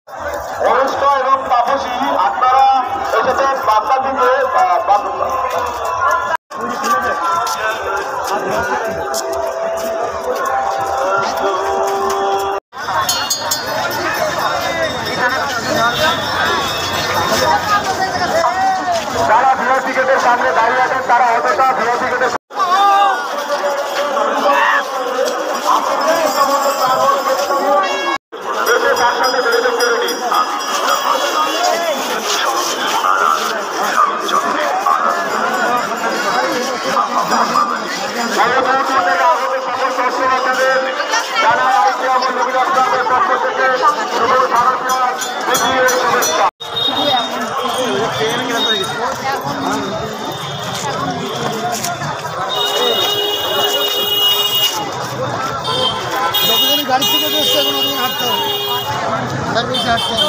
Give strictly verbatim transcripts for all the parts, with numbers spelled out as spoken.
অনুষ্ঠ এবং তাপসী আপনারা এসেছেন বাগদা থেকে যারা ভিআইপি গেটের সামনে দাঁড়িয়ে আছেন তারা অতটা ভিআইপি গেটের তার সাথে যোগাযোগ করে নিন। যারা আইসি আমার রবীন্দ্র ক্লাবের পক্ষ থেকে শুভ শারদীয় বিজয়ের শুভেচ্ছা। গাড়ি থেকে এসছে এখন ওখানে হাঁটতে হবে, তার বেশি হাঁটতে হবে।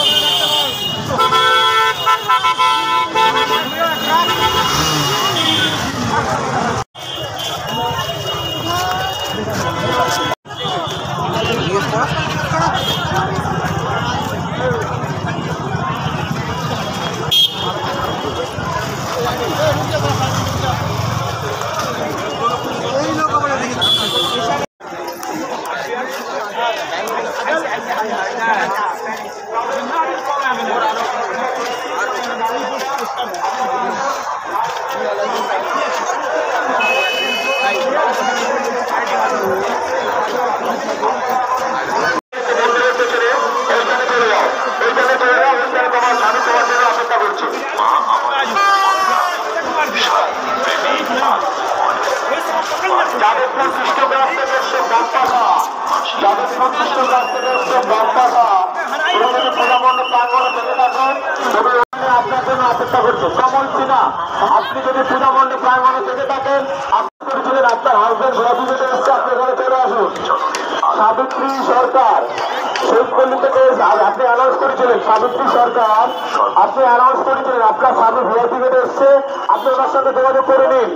যাদবপুর কৃষ্ণগ্রাম থেকে এসছে বামপাশা, যাদবপুর কৃষ্ণগ্রাম থেকে এসছে বামপাশা, প্রজামন্ড প্রাঙ্গণে থেকে থাকুন, তবে আপনার জন্য অপেক্ষা করছে। কমল সিনহা, আপনি যদি পূজামন্ড প্রাঙ্গণে থেকে থাকেন, আপনি করেছিলেন আপনার হাজবেন্ড ঘোরাঘুরিতে এসছে, আপনি এখানে চলে আসুন। সাবিত্রী সরকার শহীদপল্লী থেকে আপনি অ্যানাউন্স করেছিলেন, সাবিত্রী সরকার আপনি অ্যানাউন্স করেছিলেন আপনার স্বামী ভিআইপি গেটে এসছে, আপনি ওনার সঙ্গে যোগাযোগ করে নিন।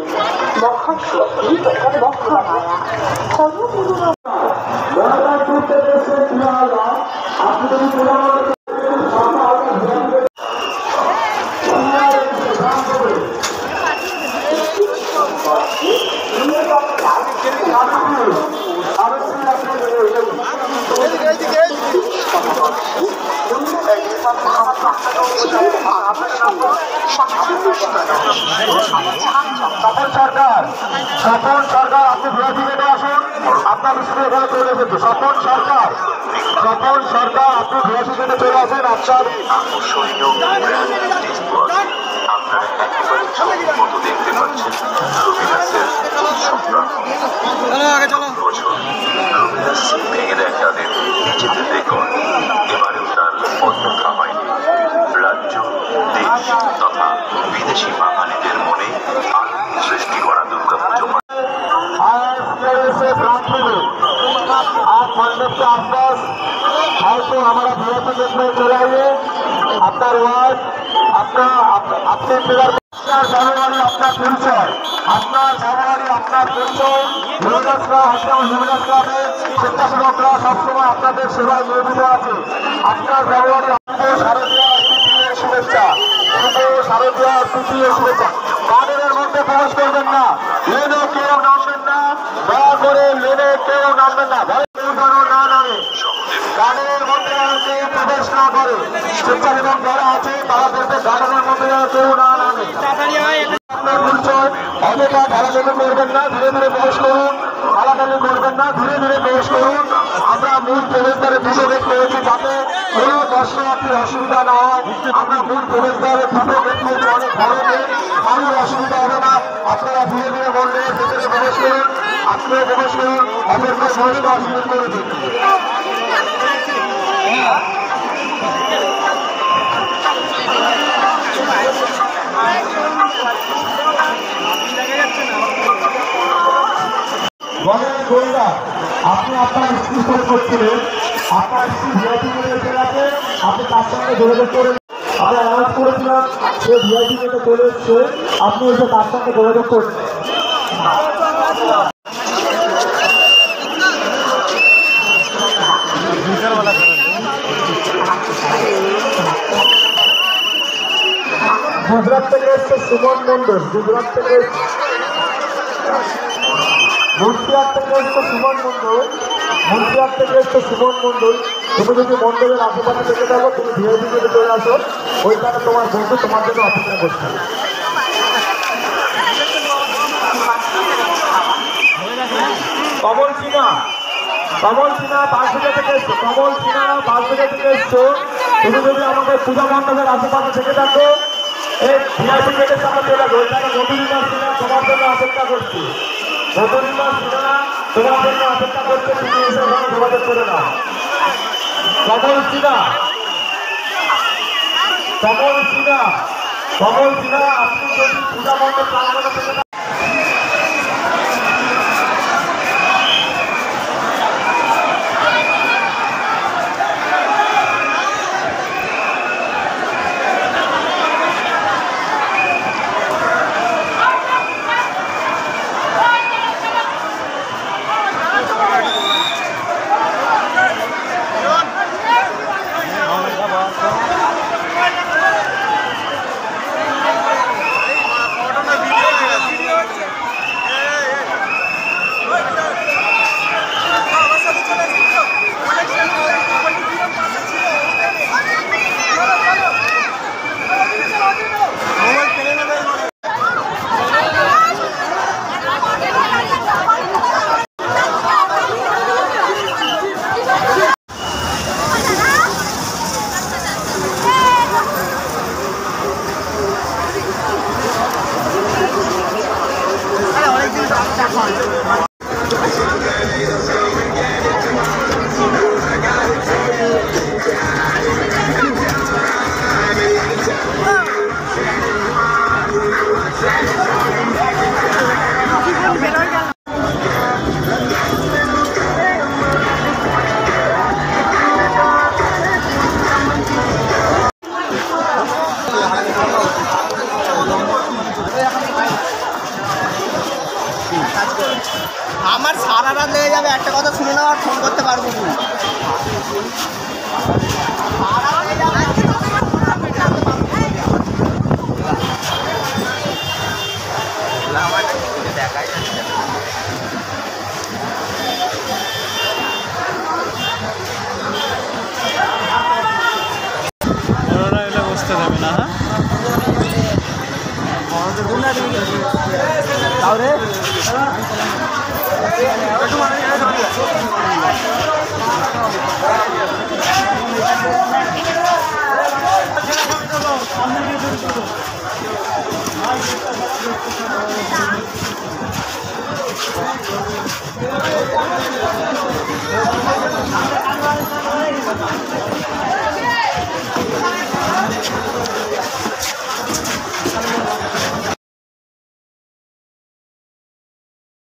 আপনি যদি স্বপন সরকার স্বপন সরকার আপনি ভিআইপি গেটে আসুন, আপনার বিষয়ে এখানে চলে এসেছে। স্বপন সরকার স্বপন সরকার আপনি ভিআইপি গেটে চলে আসেন। আপনার আপনারা একেবারে ছবির মতো দেখতে পাচ্ছেন রবিদাসের রবিদাস ভেঙে দেয় তাদের নিজেদের রেকর্ড। এবারেও তার অন্যথা হয়নি। রাজ্য, দেশ তথা বিদেশি বাঙালিদের মনে আনন্দ সৃষ্টি করা দুর্গাপুজো आप मंडप के आसपास हयतो हमारा वीआईपी गेट में चले आइए। আপনার ওয়ার্ড আপনার আপনি আপনার জানুয়ারি আপনার পরিচয় আপনার জানুয়ারি আপনার পরিচয় হিরোদাস ক্লাব আপনার হিরোদাস ক্লাবের স্বেচ্ছাসেবকরা সবসময় আপনাদের সেবায় নিয়োজিত আছে। আপনার জানুয়ারি আপনাদের শারদীয় তৃতীয় শুভেচ্ছা, শুভ শারদীয় তৃতীয় শুভেচ্ছা। গানের মধ্যে প্রবেশ করবেন না, লেনে কেউ নামবেন না, দয়া করে লেনে কেউ নামবেন না, ভয় কেউ যেন না নামে, গানের মধ্যে কেউ প্রবেশ না করে। স্বেচ্ছাসেবক যারা আছে তারা বলতে গানের মধ্যে কেউ না নামে। আপনার পরিচয় অযথা ঢালাঢালি করবেন না, ধীরে ধীরে প্রবেশ করুন। ঢালাঢালি করবেন না, ধীরে ধীরে প্রবেশ করুন। আমরা মূল প্রবেশদ্বারে দুটো গেট করেছি যাতে কোনো দর্শনার্থীর অসুবিধা না হয়। আমরা মূল প্রবেশদ্বারে দুটো গেট করেছি, অনেক ভালো গেট, কারোর অসুবিধা হবে না। আপনারা ধীরে ধীরে বললে ভেতরে প্রবেশ করুন, আপনিও প্রবেশ করুন, অপরকে প্রবেশটা অসুবিধা করে দিন। আপনি আপনার স্ত্রী ফোন করছিলেন, আপনার স্ত্রী ভিআইপি গেটে চলে আসে, আপনি তার সঙ্গে যোগাযোগ করে আমরা অ্যানাউন্স করেছিলাম সে ভিআইপি গেটে চলে এসছে, আপনি এসে তার সঙ্গে যোগাযোগ করছেন। গুজরাট থেকে এসছে সুমন মন্ডল, গুজরাট থেকে মুর্শিদাবাদ থেকে এসছে সুমন মন্ডল, মুর্শিদাবাদ থেকে এসছে সুমন মন্ডল। তুমি যদি মন্ডলের আশেপাশে থেকে থাকো, তুমি ভিআইপি থেকে চলে আসো, ওইখানে তোমার বন্ধু তোমার জন্য অপেক্ষা করছে। কমল সিনহা, কমল সিনহা বাসবিটা থেকে এসছো, কমল সিনহা বাসবিটা থেকে এসছো। তুমি যদি আমাদের পূজা মণ্ডপের আশেপাশে থেকে থাকো, এই ভিআইপি গেটের সামনে চলে যাবো, ওইখানে মধুরিমা সিনহা তোমার জন্য অপেক্ষা করছি। মধুরিমা সিনহা তোমার জন্য অপেক্ষা করছে, তুমি এসে ওখানে যোগাযোগ করে নাও। কমল সিনহা, কমল সিনহা, কমল সিনহা আপনি যদি পূজা মণ্ডপ প্রাঙ্গণে থেকে থাকেন, আমার সারা রাত লেগে যাবে, একটা কথা শুনে নাও আর ফোন করতে পারবো না। দেখাই বসতে দেবে না। তাহলে Thank you.